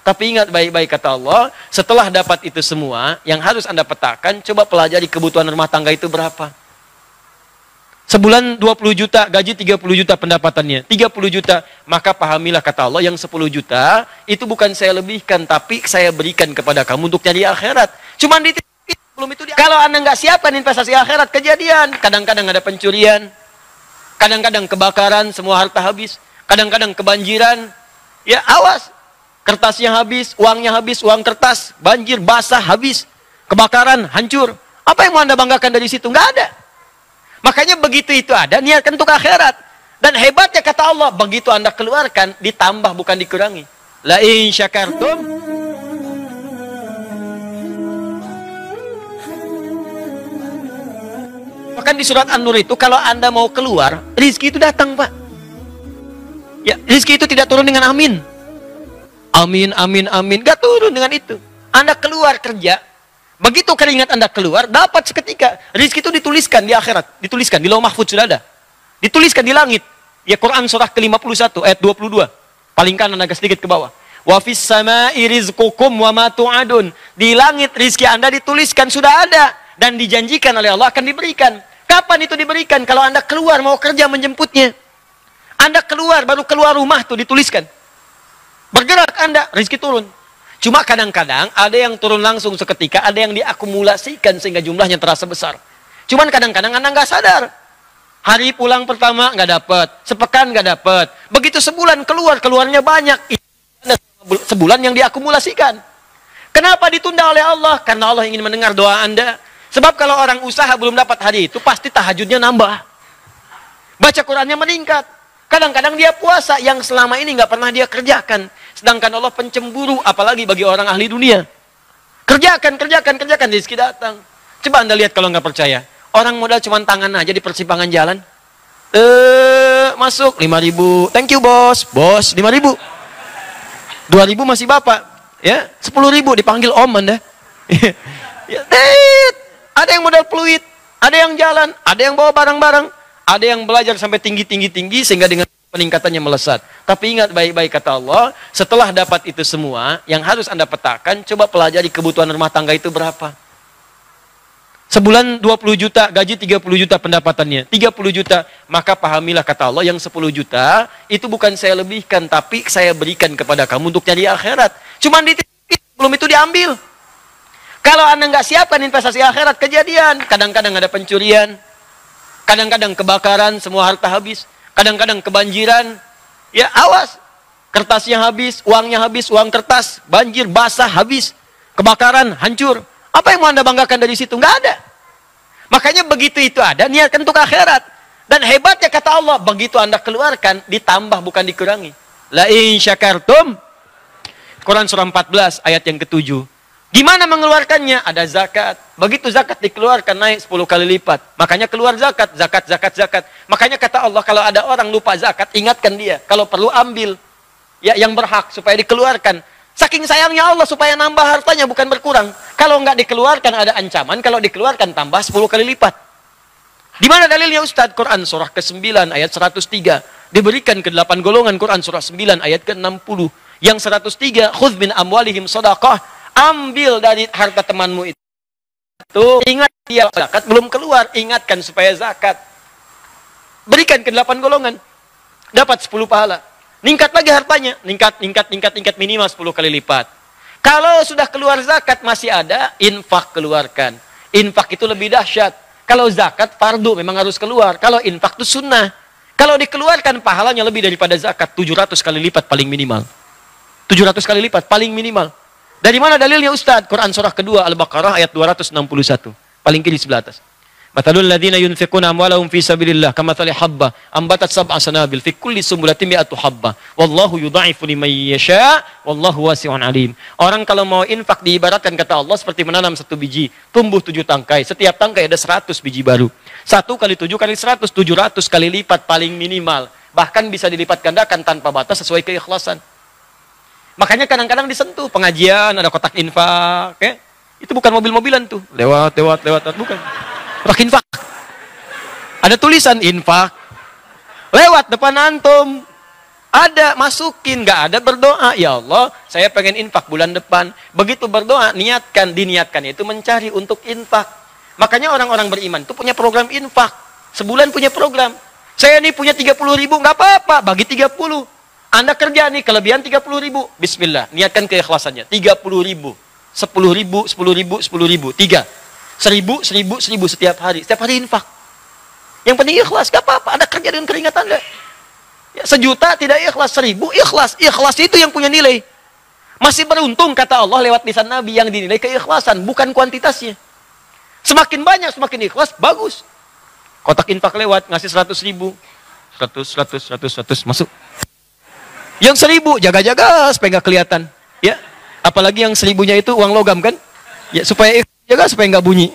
Tapi ingat baik-baik kata Allah, setelah dapat itu semua, yang harus Anda petakan, coba pelajari kebutuhan rumah tangga itu berapa. Sebulan 20 juta, gaji 30 juta pendapatannya, 30 juta. Maka pahamilah kata Allah, yang 10 juta, itu bukan saya lebihkan, tapi saya berikan kepada kamu untuk nyari akhirat. Cuman belum itu kalau Anda nggak siapkan investasi akhirat, kejadian. Kadang-kadang ada pencurian, kadang-kadang kebakaran, semua harta habis. Kadang-kadang kebanjiran, ya awas. Kertasnya habis, uang kertas, banjir, basah, habis. Kebakaran, hancur. Apa yang mau Anda banggakan dari situ? Nggak ada. Makanya begitu itu ada, niatkan untuk akhirat. Dan hebatnya kata Allah, begitu Anda keluarkan, ditambah bukan dikurangi. La in syakartum. Bahkan di surat An-Nur itu, kalau Anda mau keluar, rizki itu datang, Pak. Ya, rizki itu tidak turun dengan amin. Amin, amin, amin. Gak turun dengan itu. Anda keluar kerja, begitu keringat Anda keluar, dapat seketika. Rizki itu dituliskan di akhirat. Dituliskan, di lauh mahfudz sudah ada. Dituliskan di langit. Ya Quran surah ke-51, ayat 22. Paling kanan agak sedikit ke bawah. Wa fis sama'i rizqukum wa ma tu'adun. Di langit rizki Anda dituliskan, sudah ada. Dan dijanjikan oleh Allah akan diberikan. Kapan itu diberikan? Kalau Anda keluar, mau kerja menjemputnya. Anda keluar, baru keluar rumah tuh dituliskan. Bergerak Anda, rezeki turun. Cuma kadang-kadang ada yang turun langsung seketika, ada yang diakumulasikan sehingga jumlahnya terasa besar. Cuman kadang-kadang Anda nggak sadar. Hari pulang pertama nggak dapat, sepekan nggak dapat. Begitu sebulan keluarnya banyak. Sebulan yang diakumulasikan. Kenapa ditunda oleh Allah? Karena Allah ingin mendengar doa Anda. Sebab kalau orang usaha belum dapat hari itu, pasti tahajudnya nambah. Baca Qurannya meningkat. Kadang-kadang dia puasa yang selama ini nggak pernah dia kerjakan. Sedangkan Allah pencemburu, apalagi bagi orang ahli dunia. Kerjakan, rezeki datang. Coba Anda lihat kalau nggak percaya. Orang modal cuma tangan aja di persimpangan jalan. Masuk 5.000. Thank you bos. Bos 5.000. 2.000 masih bapak. Ya 10.000 dipanggil om Anda. Ya, ada yang modal peluit, ada yang jalan, ada yang bawa barang-barang. Ada yang belajar sampai tinggi sehingga dengan peningkatannya melesat. Tapi ingat baik-baik kata Allah, setelah dapat itu semua, yang harus Anda petakan, coba pelajari kebutuhan rumah tangga itu berapa. Sebulan 20 juta, gaji 30 juta pendapatannya, 30 juta. Maka pahamilah kata Allah, yang 10 juta, itu bukan saya lebihkan, tapi saya berikan kepada kamu untuk nyari akhirat. Cuman belum itu diambil. Kalau Anda nggak siapkan investasi akhirat, kejadian. Kadang-kadang ada pencurian, kadang-kadang kebakaran, semua harta habis. Kadang-kadang kebanjiran, ya awas. Kertasnya habis, uang kertas, banjir, basah, habis. Kebakaran, hancur. Apa yang mau Anda banggakan dari situ? Nggak ada. Makanya begitu itu ada, niatkan untuk akhirat. Dan hebatnya kata Allah, begitu Anda keluarkan, ditambah bukan dikurangi. La in syakartum. Quran surah 14, ayat yang ke-7. Gimana mengeluarkannya? Ada zakat. Begitu zakat dikeluarkan, naik 10 kali lipat. Makanya keluar zakat. Makanya kata Allah, kalau ada orang lupa zakat, ingatkan dia. Kalau perlu ambil. Ya, yang berhak supaya dikeluarkan. Saking sayangnya Allah supaya nambah hartanya, bukan berkurang. Kalau nggak dikeluarkan, ada ancaman. Kalau dikeluarkan, tambah 10 kali lipat. Di mana dalilnya Ustadz? Quran surah ke-9, ayat 103. Diberikan ke 8 golongan. Quran surah 9, ayat ke-60. Yang 103, khudz min amwalihim shadaqah. Ambil dari harta temanmu itu. Ingat dia zakat belum keluar. Ingatkan supaya zakat. Berikan ke 8 golongan. Dapat 10 pahala. Ningkat lagi hartanya. Ningkat minimal 10 kali lipat. Kalau sudah keluar zakat masih ada, infak keluarkan. Infak itu lebih dahsyat. Kalau zakat fardu memang harus keluar. Kalau infak itu sunnah. Kalau dikeluarkan pahalanya lebih daripada zakat. 700 kali lipat paling minimal. 700 kali lipat paling minimal. Dari mana dalilnya Ustaz? Quran surah kedua Al-Baqarah ayat 261. Paling kiri sebelah atas. Matalul ladzina yunfiquna amwalahum fi sabilillah kamathali habba ambatat sab'a sanabil fi kulli sumbulatin mi'atu habba wallahu yudha'ifu liman yasha wallahu wasi'un alim. Orang kalau mau infak diibaratkan kata Allah seperti menanam 1 biji, tumbuh 7 tangkai. Setiap tangkai ada 100 biji baru. 1 kali 7 kali 100, 700 kali lipat paling minimal. Bahkan bisa dilipat gandakan tanpa batas sesuai keikhlasan. Makanya kadang-kadang disentuh pengajian, ada kotak infak, ya. Itu bukan mobil-mobilan tuh. Lewat, bukan. Kotak infak. Ada tulisan infak. Lewat depan antum. Ada, masukin. Nggak ada, berdoa. Ya Allah, saya pengen infak bulan depan. Begitu berdoa, diniatkan itu mencari untuk infak. Makanya orang-orang beriman itu punya program infak. Sebulan punya program. Saya ini punya 30 ribu, nggak apa-apa, bagi 30. Anda kerja nih, kelebihan 30 ribu. Bismillah, niatkan keikhlasannya. 30 ribu, 10 ribu, 10 ribu, 10 ribu. 3. 1000, 1000, 1000 setiap hari. Setiap hari infak. Yang penting ikhlas, nggak apa-apa. Anda kerja dengan keringat Anda. Ya, 1.000.000 tidak ikhlas, 1000 ikhlas. Ikhlas itu yang punya nilai. Masih beruntung kata Allah lewat lisan Nabi yang dinilai keikhlasan, bukan kuantitasnya. Semakin banyak, semakin ikhlas, bagus. Kotak infak lewat, ngasih 100 ribu. 100, masuk. Yang 1000, jaga-jaga supaya nggak kelihatan. Ya, apalagi yang 1000-nya itu uang logam kan? Ya, supaya jaga supaya nggak bunyi.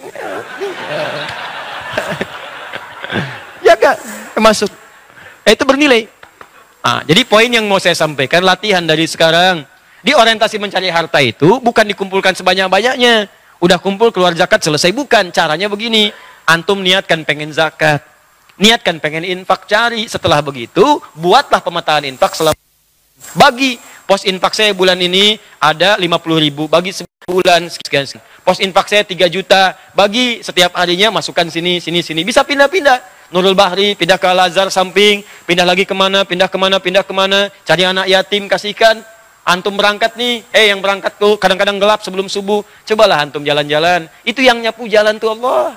Jaga, masuk. Itu bernilai. Jadi poin yang mau saya sampaikan, latihan dari sekarang. Di orientasi mencari harta itu bukan dikumpulkan sebanyak-banyaknya. Udah kumpul keluar zakat selesai, bukan. Caranya begini. Antum niatkan pengen zakat. Niatkan pengen infak, cari. Setelah begitu, buatlah pemetaan infak selama. Bagi pos infak saya bulan ini ada 50 ribu. Bagi sebulan sekian. Pos infak saya 3 juta. Bagi setiap harinya masukkan sini. Bisa pindah-pindah. Nurul Bahri, pindah ke Al-Azhar samping, pindah lagi kemana, pindah kemana, cari anak yatim, kasihkan. Antum berangkat nih, yang berangkat tuh kadang-kadang gelap sebelum subuh, cobalah antum jalan-jalan. Itu yang nyapu jalan tuh Allah.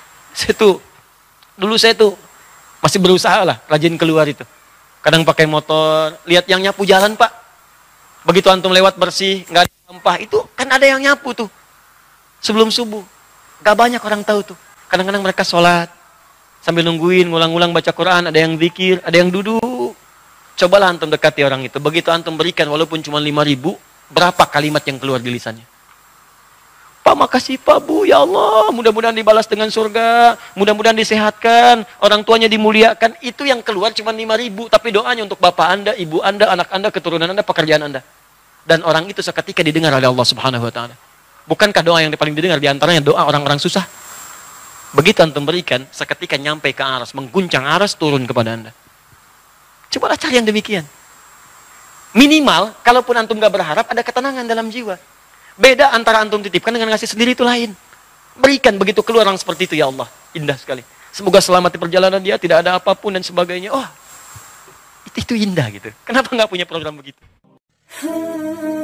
Dulu saya tuh masih berusaha lah, rajin keluar itu. Kadang pakai motor, lihat yang nyapu jalan Pak. Begitu antum lewat bersih, nggak ada sampah, itu kan ada yang nyapu tuh. Sebelum subuh, nggak banyak orang tahu tuh. Kadang-kadang mereka sholat. Sambil nungguin, ngulang-ngulang baca Quran, ada yang zikir, ada yang duduk. Cobalah antum dekati orang itu. Begitu antum berikan, walaupun cuma 5.000, berapa kalimat yang keluar di lisannya? Pak, makasih Pak, Bu, ya Allah, mudah-mudahan dibalas dengan surga, mudah-mudahan disehatkan, orang tuanya dimuliakan. Itu yang keluar cuma 5.000, tapi doanya untuk bapak Anda, ibu Anda, anak Anda, keturunan Anda, pekerjaan Anda. Dan orang itu seketika didengar oleh Allah Subhanahu wa Ta'ala. Bukankah doa yang paling didengar diantaranya doa orang-orang susah? Begitu antum berikan, seketika nyampe ke aras, mengguncang aras, turun kepada Anda. Cobalah cari yang demikian. Minimal, kalaupun antum gak berharap, ada ketenangan dalam jiwa. Beda antara antum titipkan dengan ngasih sendiri itu lain. Berikan begitu keluar orang seperti itu, ya Allah. Indah sekali. Semoga selamat di perjalanan dia, tidak ada apapun dan sebagainya. Oh, itu indah gitu. Kenapa gak punya program begitu?